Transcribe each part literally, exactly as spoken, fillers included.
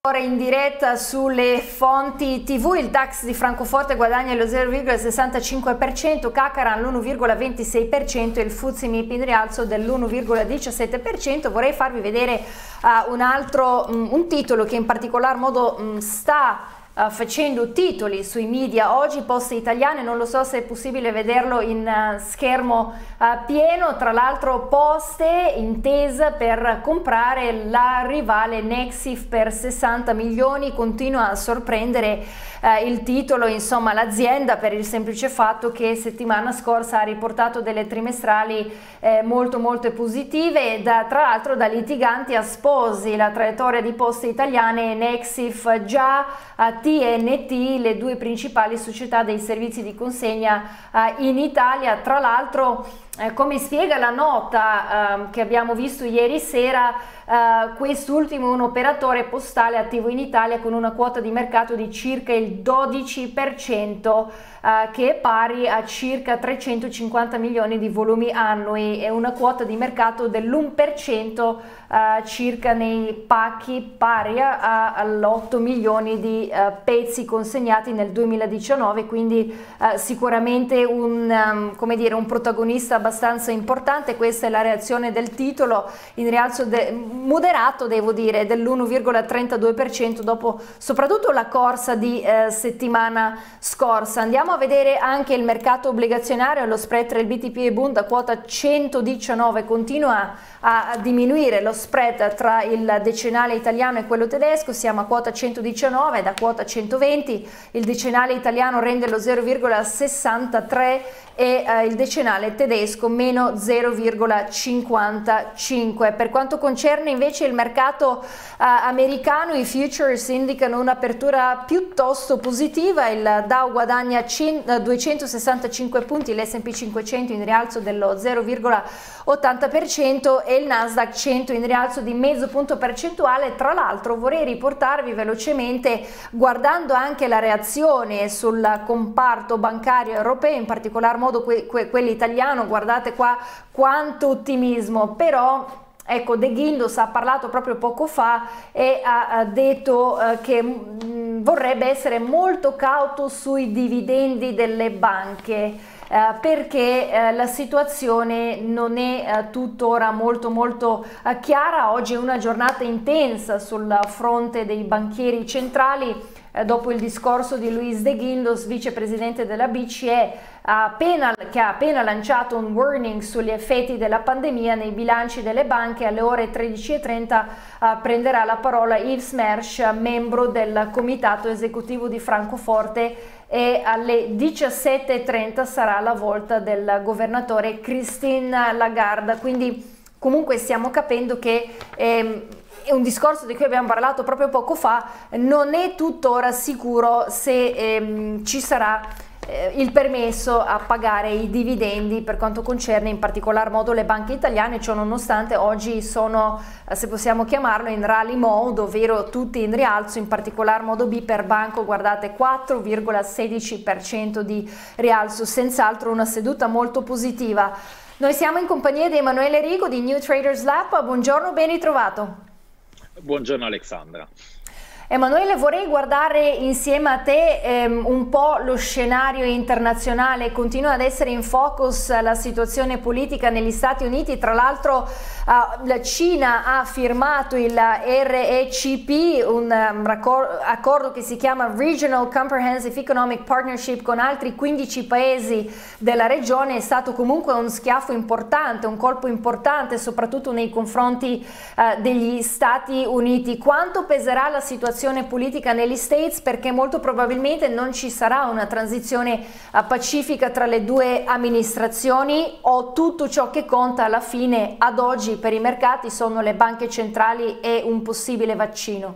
Ora in diretta sulle fonti tivù, il DAX di Francoforte guadagna lo zero virgola sessantacinque per cento, Kakaran l'uno virgola ventisei per cento e il F T S E M I P in rialzo dell'uno virgola diciassette per cento. Vorrei farvi vedere uh, un altro um, un titolo che in particolar modo um, sta Uh, facendo titoli sui media oggi, Poste Italiane. Non lo so se è possibile vederlo in uh, schermo uh, pieno. Tra l'altro Poste intesa per comprare la rivale Nexif per sessanta milioni, continua a sorprendere uh, il titolo, insomma l'azienda, per il semplice fatto che settimana scorsa ha riportato delle trimestrali eh, molto molto positive, da, tra l'altro da litiganti a sposi. La traiettoria di Poste Italiane e Nexif, già a T N T, le due principali società dei servizi di consegna uh, in Italia. Tra l'altro, eh, come spiega la nota uh, che abbiamo visto ieri sera, uh, quest'ultimo è un operatore postale attivo in Italia con una quota di mercato di circa il dodici per cento, uh, che è pari a circa trecentocinquanta milioni di volumi annui, e una quota di mercato dell'uno per cento uh, circa nei pacchi, pari all'otto milioni di uh, pezzi consegnati nel duemiladiciannove, quindi uh, sicuramente un, um, come dire, un protagonista abbastanza importante. Questa è la reazione del titolo, in rialzo moderato, devo dire, dell'uno virgola trentadue per cento dopo soprattutto la corsa di eh, settimana scorsa. Andiamo a vedere anche il mercato obbligazionario. Lo spread tra il B T P e Bund a quota centodiciannove continua a diminuire. Lo spread tra il decennale italiano e quello tedesco, siamo a quota centodiciannove da quota centoventi, il decennale italiano rende lo zero virgola sessantatré e eh, il decennale tedesco meno zero virgola cinquantacinque. Per quanto concerne invece il mercato eh, americano, i futures indicano un'apertura piuttosto positiva. Il Dow guadagna duecentosessantacinque punti, l'S and P cinquecento in rialzo dello zero virgola ottanta per cento e il Nasdaq cento in rialzo di mezzo punto percentuale. Tra l'altro vorrei riportarvi velocemente, guardando anche la reazione sul comparto bancario europeo, in particolar modo que que quello italiano, guardate qua quanto ottimismo. Però ecco, De Guindos ha parlato proprio poco fa e ha, ha detto eh, che mh, vorrebbe essere molto cauto sui dividendi delle banche. Uh, perché uh, la situazione non è uh, tuttora molto molto uh, chiara. Oggi è una giornata intensa sul fronte dei banchieri centrali, uh, dopo il discorso di Luis De Guindos, vicepresidente della B C E, appena, che ha appena lanciato un warning sugli effetti della pandemia nei bilanci delle banche. Alle ore tredici e trenta uh, prenderà la parola Yves Mersch, membro del comitato esecutivo di Francoforte, e alle diciassette e trenta sarà la volta del governatore Christine Lagarde. Quindi comunque stiamo capendo che ehm, è un discorso di cui abbiamo parlato proprio poco fa, non è tuttora sicuro se ehm, ci sarà eh, il permesso a pagare i dividendi per quanto concerne in particolar modo le banche italiane. Ciò nonostante oggi sono, se possiamo chiamarlo, in rally mode, ovvero tutti in rialzo, in particolar modo B per Banco, guardate, quattro virgola sedici per cento di rialzo, senz'altro una seduta molto positiva. Noi siamo in compagnia di Emanuele Rigo di New Traders Lab. Buongiorno, ben ritrovato. Buongiorno Alexandra. Emanuele, vorrei guardare insieme a te ehm, un po' lo scenario internazionale. Continua ad essere in focus la situazione politica negli Stati Uniti. Tra l'altro uh, la Cina ha firmato il R E C P, un um, accordo che si chiama Regional Comprehensive Economic Partnership con altri quindici paesi della regione. È stato comunque un schiaffo importante, un colpo importante, soprattutto nei confronti uh, degli Stati Uniti. Quanto peserà la situazione politica negli States, perché molto probabilmente non ci sarà una transizione uh, pacifica tra le due amministrazioni, o tutto ciò che conta alla fine ad oggi per i mercati sono le banche centrali e un possibile vaccino?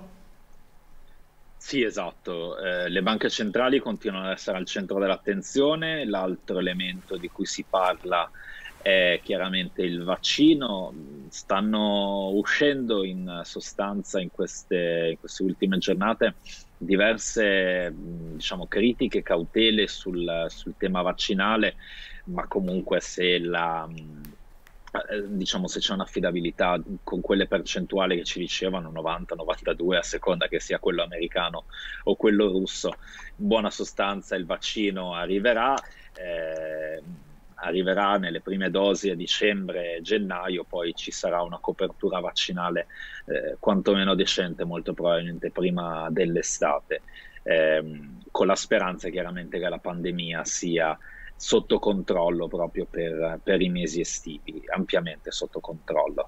Sì, esatto, eh, le banche centrali continuano ad essere al centro dell'attenzione. L'altro elemento di cui si parla è chiaramente il vaccino. Stanno uscendo in sostanza in queste, in queste ultime giornate diverse, diciamo, critiche, cautele sul, sul tema vaccinale, ma comunque se la, eh, diciamo se c'è un'affidabilità con quelle percentuali che ci dicevano, novanta novantadue, a seconda che sia quello americano o quello russo. In buona sostanza il vaccino arriverà, eh, arriverà nelle prime dosi a dicembre, gennaio, poi ci sarà una copertura vaccinale eh, quantomeno decente, molto probabilmente prima dell'estate, ehm, con la speranza chiaramente che la pandemia sia sotto controllo proprio per, per i mesi estivi, ampiamente sotto controllo.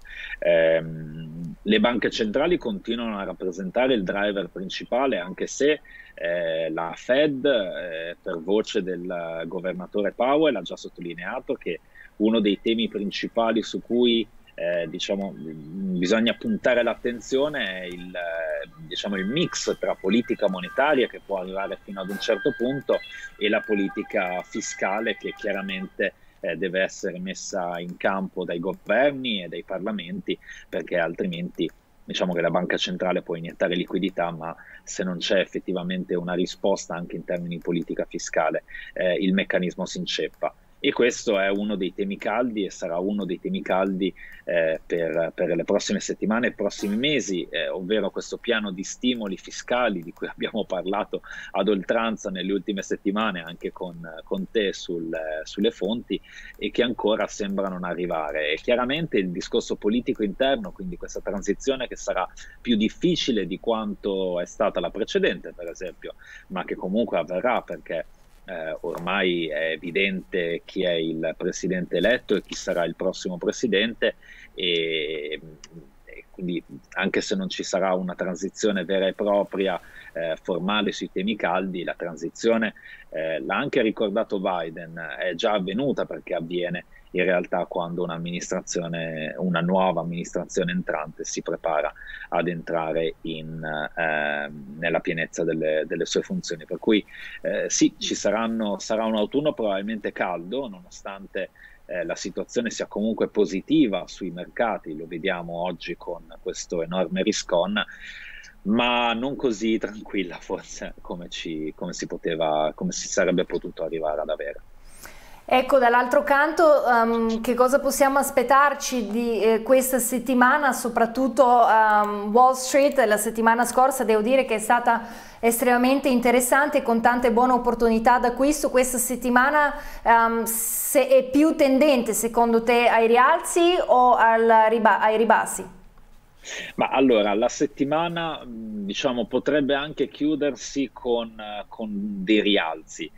Ehm, le banche centrali continuano a rappresentare il driver principale, anche se eh, la Fed, eh, per voce del governatore Powell, ha già sottolineato che uno dei temi principali su cui Eh, diciamo, bisogna puntare l'attenzione è il, eh, diciamo, il mix tra politica monetaria, che può arrivare fino ad un certo punto, e la politica fiscale, che chiaramente eh, deve essere messa in campo dai governi e dai parlamenti, perché altrimenti diciamo che la banca centrale può iniettare liquidità, ma se non c'è effettivamente una risposta anche in termini di politica fiscale, eh, il meccanismo si inceppa. E questo è uno dei temi caldi e sarà uno dei temi caldi eh, per, per le prossime settimane e prossimi mesi, eh, ovvero questo piano di stimoli fiscali di cui abbiamo parlato ad oltranza nelle ultime settimane anche con, con te sul, sulle fonti, e che ancora sembra non arrivare. E chiaramente il discorso politico interno, quindi questa transizione che sarà più difficile di quanto è stata la precedente, per esempio, ma che comunque avverrà, perché Eh, ormai è evidente chi è il presidente eletto e chi sarà il prossimo presidente, e, e quindi anche se non ci sarà una transizione vera e propria eh, formale sui temi caldi, la transizione, eh, l'ha anche ricordato Biden, è già avvenuta, perché avviene in realtà quando un'amministrazione, una nuova amministrazione entrante si prepara ad entrare in, eh, nella pienezza delle, delle sue funzioni. Per cui eh, sì, ci saranno, sarà un autunno probabilmente caldo, nonostante eh, la situazione sia comunque positiva sui mercati, lo vediamo oggi con questo enorme risk-on, ma non così tranquilla forse come, ci, come si poteva, come si sarebbe potuto arrivare ad avere. Ecco, dall'altro canto, um, che cosa possiamo aspettarci di eh, questa settimana, soprattutto um, Wall Street? La settimana scorsa devo dire che è stata estremamente interessante, con tante buone opportunità d'acquisto. Questa settimana um, se è più tendente secondo te ai rialzi o al riba- ai ribassi? Ma allora, la settimana diciamo potrebbe anche chiudersi con, con dei rialzi.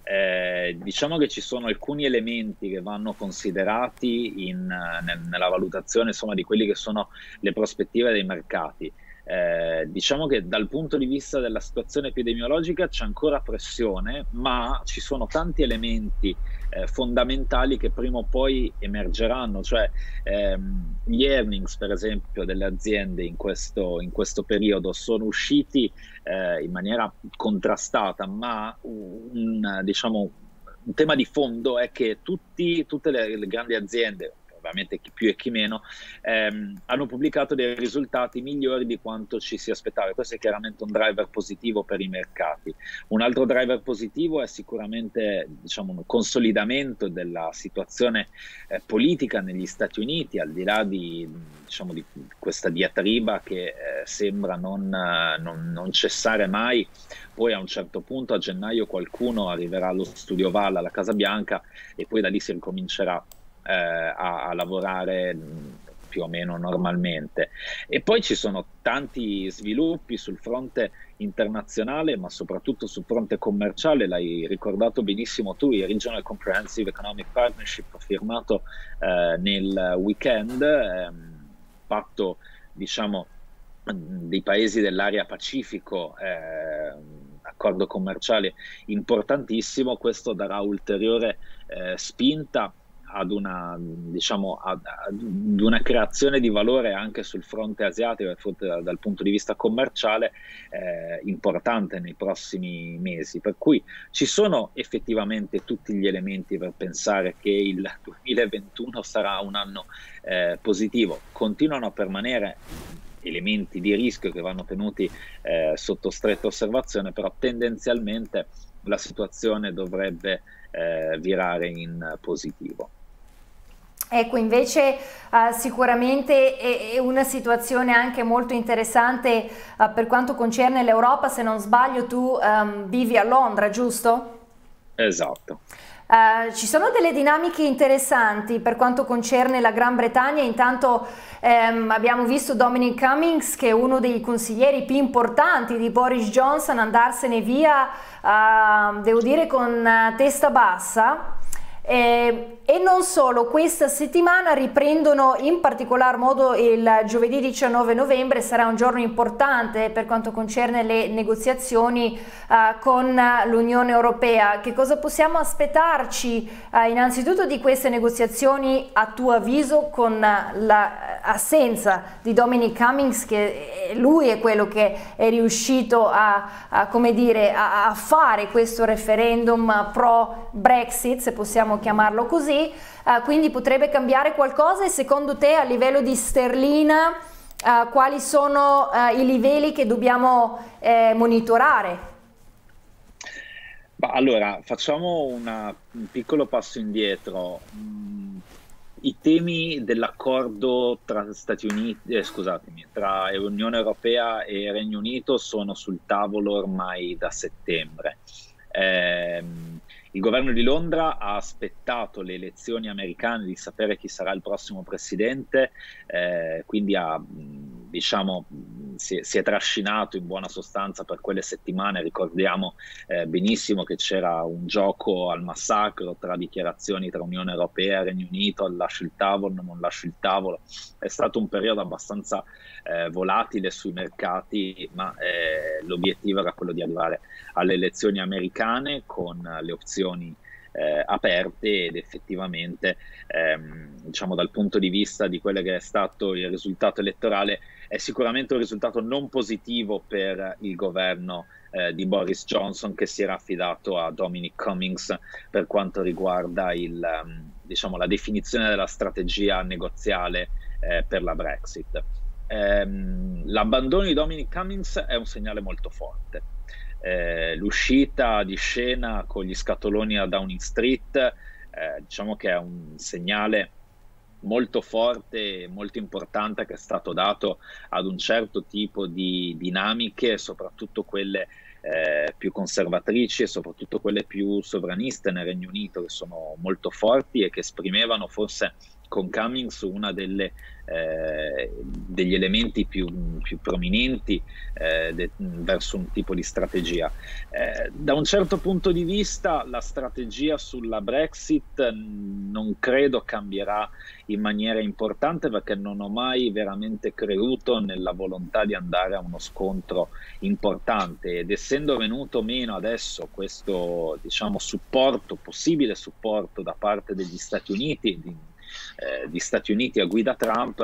Eh, diciamo che ci sono alcuni elementi che vanno considerati in, nel, nella valutazione, insomma, di quelli che sono le prospettive dei mercati. Eh, diciamo che dal punto di vista della situazione epidemiologica c'è ancora pressione, ma ci sono tanti elementi eh, fondamentali che prima o poi emergeranno, cioè ehm, gli earnings per esempio delle aziende in questo, in questo periodo sono usciti eh, in maniera contrastata, ma un, diciamo, un tema di fondo è che tutti, tutte le, le grandi aziende, ovviamente chi più e chi meno, ehm, hanno pubblicato dei risultati migliori di quanto ci si aspettava. Questo è chiaramente un driver positivo per i mercati. Un altro driver positivo è sicuramente, diciamo, un consolidamento della situazione eh, politica negli Stati Uniti, al di là di, diciamo, di questa diatriba che eh, sembra non, non, non cessare mai. Poi a un certo punto a gennaio qualcuno arriverà allo studio Val, alla Casa Bianca, e poi da lì si ricomincerà Eh, a, a lavorare più o meno normalmente. E poi ci sono tanti sviluppi sul fronte internazionale, ma soprattutto sul fronte commerciale. L'hai ricordato benissimo tu, il Regional Comprehensive Economic Partnership firmato eh, nel weekend, eh, patto diciamo dei paesi dell'area Pacifico, eh, accordo commerciale importantissimo. Questo darà ulteriore eh, spinta ad una, diciamo, ad, ad una creazione di valore anche sul fronte asiatico, dal, dal punto di vista commerciale, eh, importante nei prossimi mesi. Per cui ci sono effettivamente tutti gli elementi per pensare che il duemilaventuno sarà un anno eh, positivo. Continuano a permanere elementi di rischio che vanno tenuti eh, sotto stretta osservazione, però tendenzialmente la situazione dovrebbe eh, virare in positivo. Ecco, invece uh, sicuramente è, è una situazione anche molto interessante uh, per quanto concerne l'Europa. Se non sbaglio tu um, vivi a Londra, giusto? Esatto. Uh, ci sono delle dinamiche interessanti per quanto concerne la Gran Bretagna. Intanto ehm, abbiamo visto Dominic Cummings, che è uno dei consiglieri più importanti di Boris Johnson, andarsene via, uh, devo dire, con uh, testa bassa. Eh, e non solo, questa settimana riprendono in particolar modo il giovedì diciannove novembre, sarà un giorno importante per quanto concerne le negoziazioni eh, con l'Unione Europea. Che cosa possiamo aspettarci eh, innanzitutto di queste negoziazioni, a tuo avviso, con l'assenza di Dominic Cummings, che lui è quello che è riuscito a, a, come dire, a, a fare questo referendum pro Brexit, se possiamo chiamarlo così, uh, quindi potrebbe cambiare qualcosa? E secondo te, a livello di sterlina, uh, quali sono uh, i livelli che dobbiamo eh, monitorare? Bah, allora, facciamo una, un piccolo passo indietro. Mm, I temi dell'accordo tra Stati Uniti, eh, scusatemi, tra Unione Europea e Regno Unito sono sul tavolo ormai da settembre. Eh, Il governo di Londra ha aspettato le elezioni americane di sapere chi sarà il prossimo presidente, eh, quindi ha, diciamo, si è, si è trascinato in buona sostanza per quelle settimane. Ricordiamo eh, benissimo che c'era un gioco al massacro tra dichiarazioni tra Unione Europea e Regno Unito, lascio il tavolo, non lascio il tavolo. È stato un periodo abbastanza eh, volatile sui mercati, ma eh, l'obiettivo era quello di arrivare alle elezioni americane con le opzioni Eh, aperte, ed effettivamente ehm, diciamo, dal punto di vista di quello che è stato il risultato elettorale, è sicuramente un risultato non positivo per il governo eh, di Boris Johnson, che si era affidato a Dominic Cummings per quanto riguarda il, um, diciamo, la definizione della strategia negoziale eh, per la Brexit. Ehm, l'abbandono di Dominic Cummings è un segnale molto forte. Eh, l'uscita di scena con gli scatoloni a Downing Street, eh, diciamo che è un segnale molto forte e molto importante che è stato dato ad un certo tipo di dinamiche, soprattutto quelle eh, più conservatrici e soprattutto quelle più sovraniste nel Regno Unito, che sono molto forti e che esprimevano forse con Cummings una delle Eh, degli elementi più, più prominenti eh, de, verso un tipo di strategia. Eh, da un certo punto di vista la strategia sulla Brexit non credo cambierà in maniera importante, perché non ho mai veramente creduto nella volontà di andare a uno scontro importante, ed essendo venuto meno adesso questo, diciamo, supporto, possibile supporto da parte degli Stati Uniti, di, Eh, di Stati Uniti a guida Trump,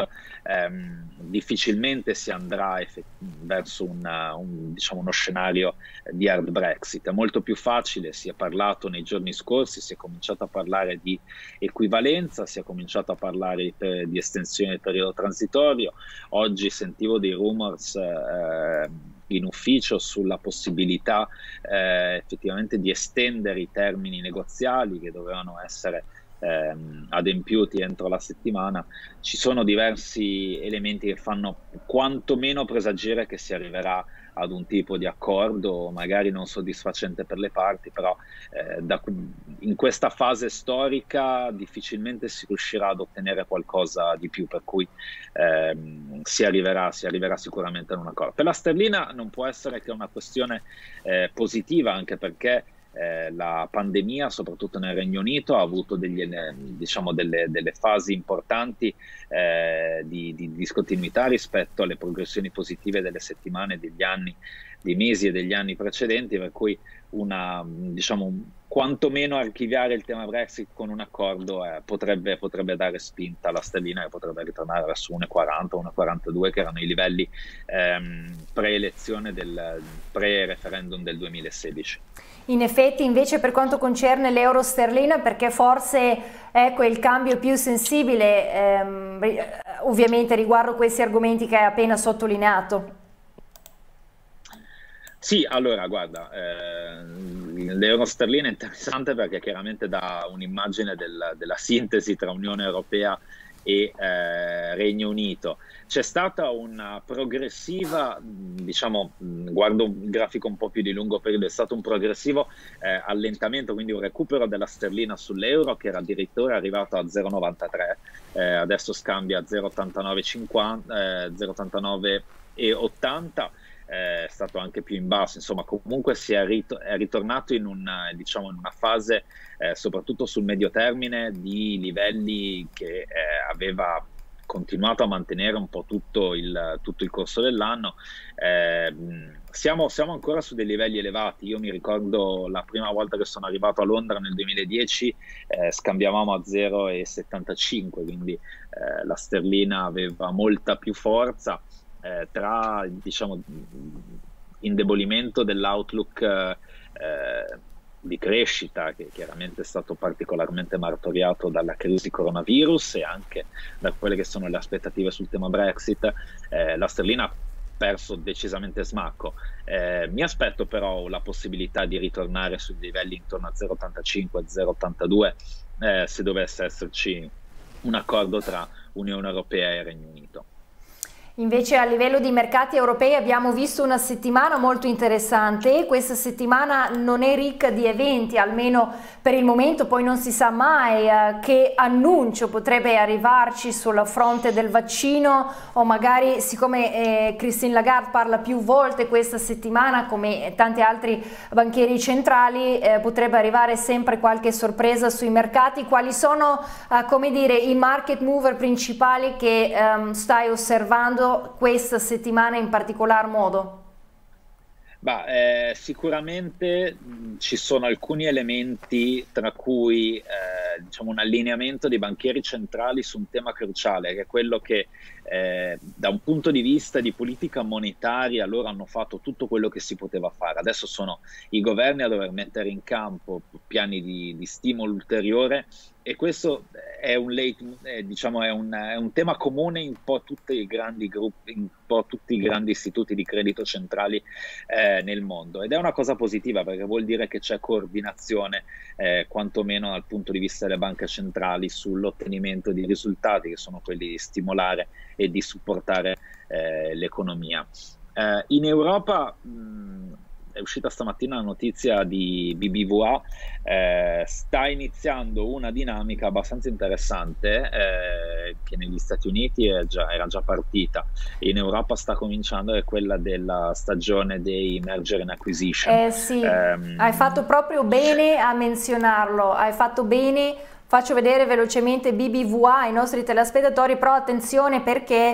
ehm, difficilmente si andrà verso una, un, diciamo, uno scenario di hard Brexit. È molto più facile, si è parlato nei giorni scorsi, si è cominciato a parlare di equivalenza, si è cominciato a parlare di, di estensione del periodo transitorio. Oggi sentivo dei rumors eh, in ufficio sulla possibilità eh, effettivamente di estendere i termini negoziali che dovevano essere Ehm, adempiuti entro la settimana. Ci sono diversi elementi che fanno quantomeno presagire che si arriverà ad un tipo di accordo, magari non soddisfacente per le parti, però eh, da, in questa fase storica difficilmente si riuscirà ad ottenere qualcosa di più, per cui ehm, si, arriverà, si arriverà sicuramente ad un accordo. Per la sterlina non può essere che una questione eh, positiva, anche perché Eh, la pandemia, soprattutto nel Regno Unito, ha avuto degli, diciamo, delle, delle fasi importanti eh, di, di discontinuità rispetto alle progressioni positive delle settimane, degli anni, dei mesi e degli anni precedenti, per cui una, diciamo, quantomeno archiviare il tema Brexit con un accordo eh, potrebbe, potrebbe dare spinta alla sterlina, che potrebbe ritornare verso uno e quaranta, uno e quarantadue, che erano i livelli ehm, pre-elezione del pre-referendum del duemilasedici. In effetti, invece, per quanto concerne l'euro sterlina, perché forse ecco il cambio più sensibile, ehm, ovviamente riguardo questi argomenti che hai appena sottolineato. Sì, allora guarda, eh, l'euro sterlina è interessante perché chiaramente dà un'immagine del, della sintesi tra Unione Europea e eh, Regno Unito. C'è stata una progressiva, diciamo, guardo un grafico un po' più di lungo periodo, è stato un progressivo eh, allentamento, quindi un recupero della sterlina sull'euro che era addirittura arrivato a zero virgola novantatré, eh, adesso scambia a zero virgola ottantanove e ottanta. È stato anche più in basso, insomma comunque si è, rit è ritornato in una, diciamo, in una fase eh, soprattutto sul medio termine di livelli che eh, aveva continuato a mantenere un po' tutto il, tutto il corso dell'anno. Eh, siamo, siamo ancora su dei livelli elevati. Io mi ricordo la prima volta che sono arrivato a Londra nel duemiladieci, eh, scambiavamo a zero virgola settantacinque, quindi eh, la sterlina aveva molta più forza. Eh, tra, diciamo, indebolimento dell'outlook eh, di crescita, che chiaramente è stato particolarmente martoriato dalla crisi coronavirus e anche da quelle che sono le aspettative sul tema Brexit, eh, la sterlina ha perso decisamente smacco. Eh, mi aspetto però la possibilità di ritornare sui livelli intorno a zero virgola ottantacinque zero virgola ottantadue eh, se dovesse esserci un accordo tra Unione Europea e Regno Unito. Invece a livello di mercati europei abbiamo visto una settimana molto interessante. Questa settimana non è ricca di eventi, almeno per il momento, poi non si sa mai eh, che annuncio potrebbe arrivarci sul fronte del vaccino, o magari, siccome eh, Christine Lagarde parla più volte questa settimana, come tanti altri banchieri centrali, eh, potrebbe arrivare sempre qualche sorpresa sui mercati. Quali sono, eh, come dire, i market mover principali che ehm, stai osservando questa settimana in particolar modo? Bah, eh, sicuramente mh, ci sono alcuni elementi, tra cui eh, diciamo un allineamento dei banchieri centrali su un tema cruciale, che è quello che eh, da un punto di vista di politica monetaria loro hanno fatto tutto quello che si poteva fare. Adesso sono i governi a dover mettere in campo piani di, di stimolo ulteriore, e questo è un, eh, diciamo, è, un, è un tema comune in un po' tutti i grandi gruppi, in un po' tutti i grandi istituti di credito centrali eh, nel mondo, ed è una cosa positiva perché vuol dire che c'è coordinazione eh, quantomeno dal punto di vista delle banche centrali sull'ottenimento di risultati che sono quelli di stimolare e di supportare eh, l'economia. Eh, in Europa mh, è uscita stamattina la notizia di B B V A, eh, sta iniziando una dinamica abbastanza interessante eh, che negli Stati Uniti è già, era già partita, in Europa sta cominciando, è quella della stagione dei merger and acquisition. Eh sì, um, hai fatto proprio bene a menzionarlo, hai fatto bene. Faccio vedere velocemente B B V A ai nostri telespettatori, però attenzione perché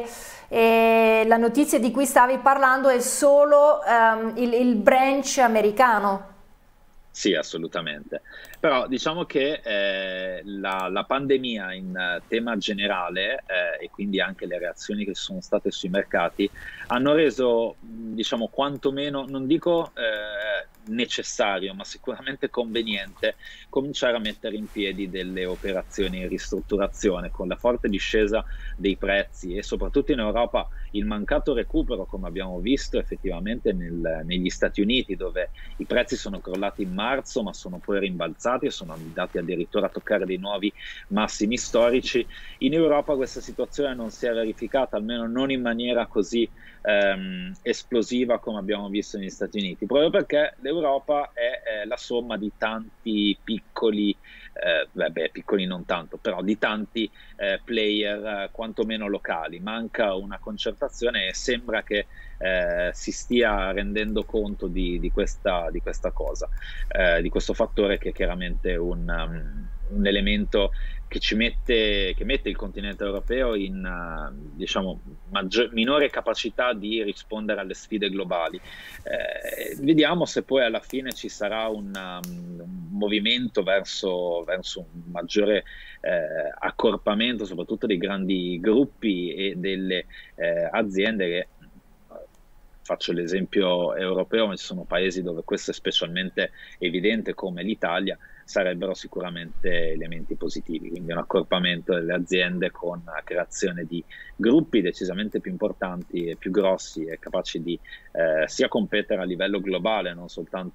eh, la notizia di cui stavi parlando è solo um, il, il branch americano. Sì, assolutamente. Però diciamo che eh, la, la pandemia in tema generale eh, e quindi anche le reazioni che sono state sui mercati hanno reso, diciamo, quantomeno, non dico eh, necessario, ma sicuramente conveniente cominciare a mettere in piedi delle operazioni in ristrutturazione. Con la forte discesa dei prezzi e soprattutto in Europa il mancato recupero, come abbiamo visto effettivamente nel, negli Stati Uniti, dove i prezzi sono crollati in marzo ma sono poi rimbalzati e sono andati addirittura a toccare dei nuovi massimi storici. In Europa questa situazione non si è verificata, almeno non in maniera così ehm, esplosiva come abbiamo visto negli Stati Uniti, proprio perché l'Europa è, è la somma di tanti piccoli, eh, vabbè, piccoli non tanto, però di tanti eh, player eh, quantomeno locali. Manca una concertazione e sembra che eh, si stia rendendo conto di, di, questa, di questa cosa, eh, di questo fattore che è chiaramente un, um, un elemento che ci mette, che mette il continente europeo in uh, diciamo, maggior, minore capacità di rispondere alle sfide globali. Eh, vediamo se poi alla fine ci sarà un, um, un movimento verso, verso un maggiore eh, accorpamento, soprattutto dei grandi gruppi e delle eh, aziende che, faccio l'esempio europeo, ma ci sono paesi dove questo è specialmente evidente come l'Italia, sarebbero sicuramente elementi positivi, quindi un accorpamento delle aziende con la creazione di gruppi decisamente più importanti e più grossi e capaci di eh, sia competere a livello globale, non soltanto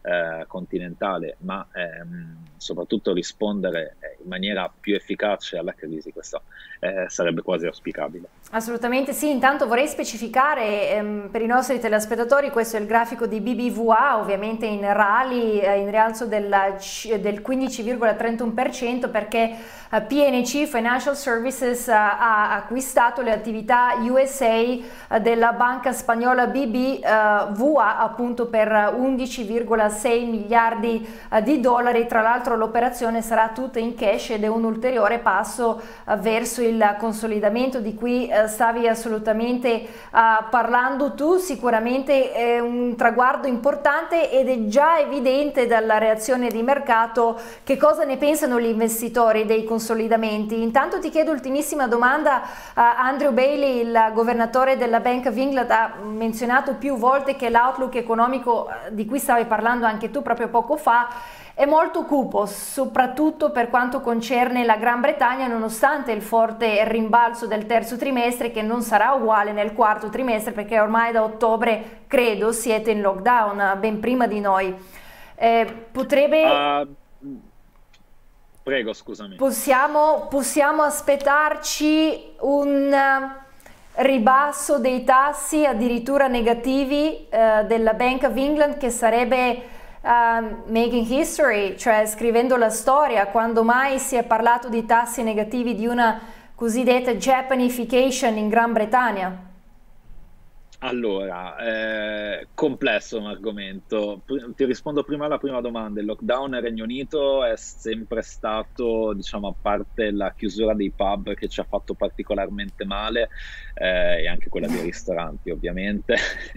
eh, continentale, ma ehm, soprattutto rispondere in maniera più efficace alla crisi, questo eh, sarebbe quasi auspicabile. Assolutamente sì, intanto vorrei specificare ehm, per i nostri telespettatori, questo è il grafico di B B V A, ovviamente in rally, eh, in rialzo del, del quindici virgola trentuno per cento, perché eh, P N C Financial Services eh, ha acquistato le attività U S A eh, della banca spagnola B B V A appunto per undici virgola sei miliardi eh, di dollari. Tra l'altro l'operazione sarà tutta in cash ed è un ulteriore passo eh, verso il consolidamento di cui eh, stavi assolutamente uh, parlando tu. Sicuramente è un traguardo importante ed è già evidente dalla reazione di mercato che cosa ne pensano gli investitori dei consolidamenti. Intanto ti chiedo ultimissima domanda, uh, Andrew Bailey, il governatore della Bank of England, ha menzionato più volte che l'outlook economico di cui stavi parlando anche tu proprio poco fa è molto cupo, soprattutto per quanto concerne la Gran Bretagna, nonostante il forte rimbalzo del terzo trimestre, che non sarà uguale nel quarto trimestre, perché ormai da ottobre, credo, siete in lockdown, ben prima di noi. Eh, potrebbe... Uh, prego, scusami. Possiamo, possiamo aspettarci un ribasso dei tassi, addirittura negativi, eh, della Bank of England, che sarebbe... Uh, making history, cioè scrivendo la storia. Quando mai si è parlato di tassi negativi, di una cosiddetta Japanification in Gran Bretagna? Allora, eh, complesso un argomento. Ti rispondo prima alla prima domanda. Il lockdown nel Regno Unito è sempre stato, diciamo, a parte la chiusura dei pub che ci ha fatto particolarmente male, eh, e anche quella dei ristoranti ovviamente,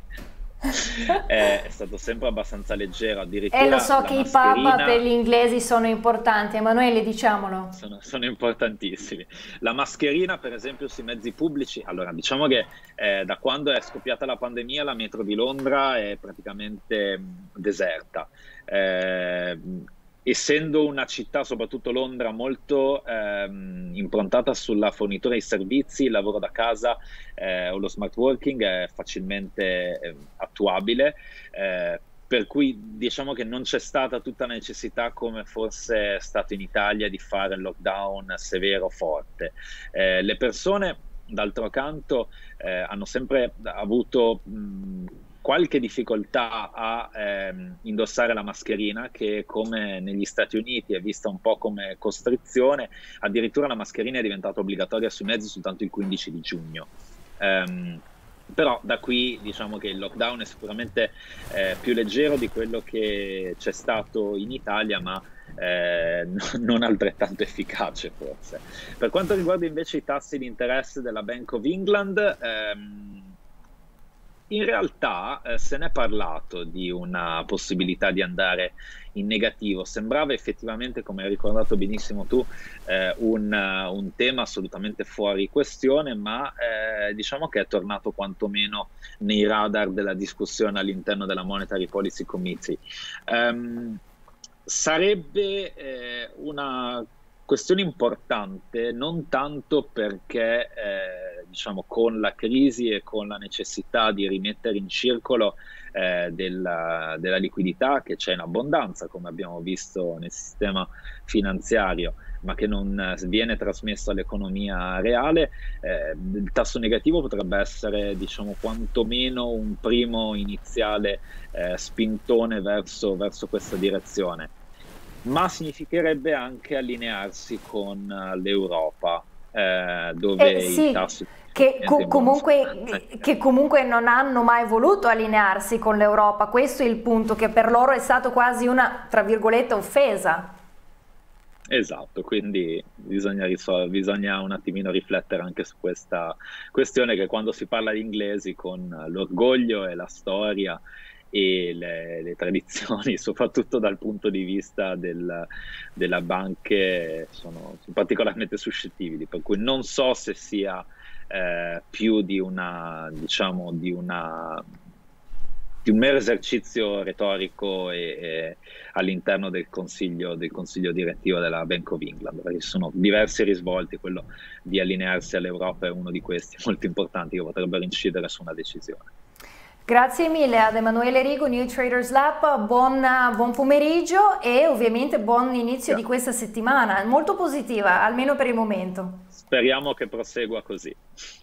è stato sempre abbastanza leggero. Addirittura e lo so che i pub per gli inglesi sono importanti, Emanuele, diciamolo. Sono, sono importantissimi. La mascherina, per esempio, sui mezzi pubblici. Allora, diciamo che eh, da quando è scoppiata la pandemia la metro di Londra è praticamente mh, deserta. Eh, essendo una città, soprattutto Londra, molto ehm, improntata sulla fornitura di servizi, il lavoro da casa eh, o lo smart working è facilmente eh, attuabile, eh, per cui diciamo che non c'è stata tutta la necessità, come forse è stato in Italia, di fare il lockdown severo, forte. Eh, le persone, d'altro canto, eh, hanno sempre avuto mh, qualche difficoltà a ehm, indossare la mascherina, che come negli Stati Uniti è vista un po' come costrizione. Addirittura la mascherina è diventata obbligatoria sui mezzi soltanto il quindici di giugno. Um, però da qui diciamo che il lockdown è sicuramente eh, più leggero di quello che c'è stato in Italia, ma eh, non altrettanto efficace forse. Per quanto riguarda invece i tassi di interesse della Bank of England, ehm, in realtà eh, se n'è parlato di una possibilità di andare in negativo. Sembrava effettivamente, come hai ricordato benissimo tu, eh, un, uh, un tema assolutamente fuori questione, ma eh, diciamo che è tornato quantomeno nei radar della discussione all'interno della Monetary Policy Committee. Um, sarebbe eh, una questione importante, non tanto perché eh, diciamo con la crisi e con la necessità di rimettere in circolo eh, della, della liquidità che c'è in abbondanza, come abbiamo visto nel sistema finanziario, ma che non viene trasmesso all'economia reale, eh, il tasso negativo potrebbe essere, diciamo, quantomeno un primo iniziale eh, spintone verso, verso questa direzione. Ma significherebbe anche allinearsi con l'Europa, eh, dove eh, sì, i tassi che, co comunque, che comunque non hanno mai voluto allinearsi con l'Europa. Questo è il punto, che per loro è stato quasi una, tra virgolette, offesa. Esatto, quindi bisogna, bisogna un attimino riflettere anche su questa questione, che quando si parla di inglesi, con l'orgoglio e la storia e le, le tradizioni, soprattutto dal punto di vista del, della banche, sono, sono particolarmente suscettibili, per cui non so se sia eh, più di una, diciamo, di una di un mero esercizio retorico e, e all'interno del consiglio, del consiglio direttivo della Bank of England, perché ci sono diversi risvolti. Quello di allinearsi all'Europa è uno di questi molto importanti, che potrebbero incidere su una decisione. Grazie mille ad Emanuele Rigo, New Traders Lab, buon, buon pomeriggio e ovviamente buon inizio di questa settimana, molto positiva, almeno per il momento. Speriamo che prosegua così.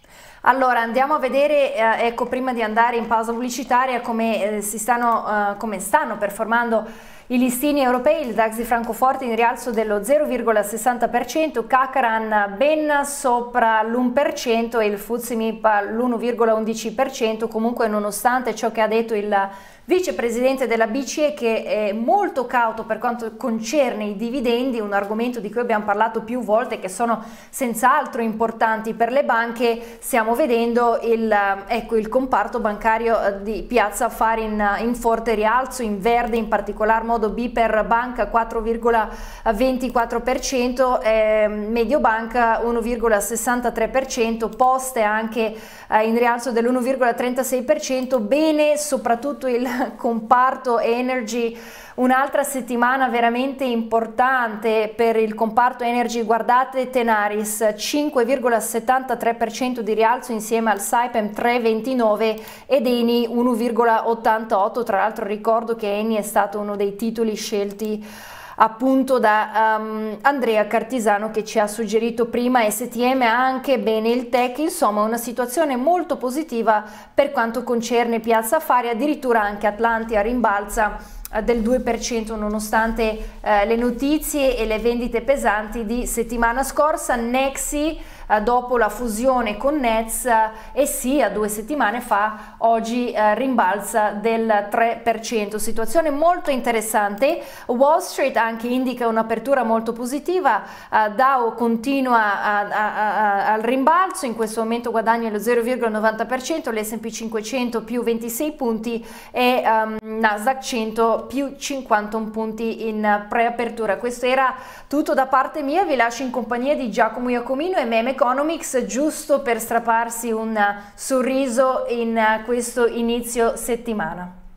Allora andiamo a vedere, eh, ecco, prima di andare in pausa pubblicitaria, come, eh, si stanno, eh, come stanno performando i listini europei. Il DAX di Francoforte in rialzo dello zero virgola sessanta per cento, Kakaran ben sopra l'uno per cento e il F T S E M I P l'uno virgola undici per cento, comunque nonostante ciò che ha detto il vicepresidente della B C E, che è molto cauto per quanto concerne i dividendi, un argomento di cui abbiamo parlato più volte, che sono senz'altro importanti per le banche. Stiamo vedendo il, ecco, il comparto bancario di Piazza Affari in, in forte rialzo, in verde in particolar modo BPER Banca quattro virgola ventiquattro per cento, eh, Mediobanca uno virgola sessantatré per cento, Poste anche eh, in rialzo dell'uno virgola trentasei per cento, bene soprattutto il comparto energy. Un'altra settimana veramente importante per il comparto energy, guardate Tenaris cinque virgola settantatré per cento di rialzo insieme al Saipem tre virgola ventinove ed Eni uno virgola ottantotto. Tra l'altro ricordo che Eni è stato uno dei titoli scelti appunto da um, Andrea Cartisano, che ci ha suggerito prima S T M, anche bene il tech. Insomma una situazione molto positiva per quanto concerne Piazza Affari, addirittura anche Atlantia rimbalza eh, del due per cento nonostante eh, le notizie e le vendite pesanti di settimana scorsa. Nexi eh, dopo la fusione con Nets eh, e sì, a due settimane fa, oggi eh, rimbalza del tre per cento. Situazione molto interessante. Wall Street anche indica un'apertura molto positiva, eh, Dow continua a, a, a, al rimbalzo, in questo momento guadagna lo zero virgola novanta per cento, l'S and P cinquecento più ventisei punti e um, Nasdaq cento più cinquantuno punti in preapertura. Questo era tutto da parte mia, vi lascio in compagnia di Giacomo Iacomino e Meme Economics, giusto per strapparsi un sorriso in questo inizio settimana.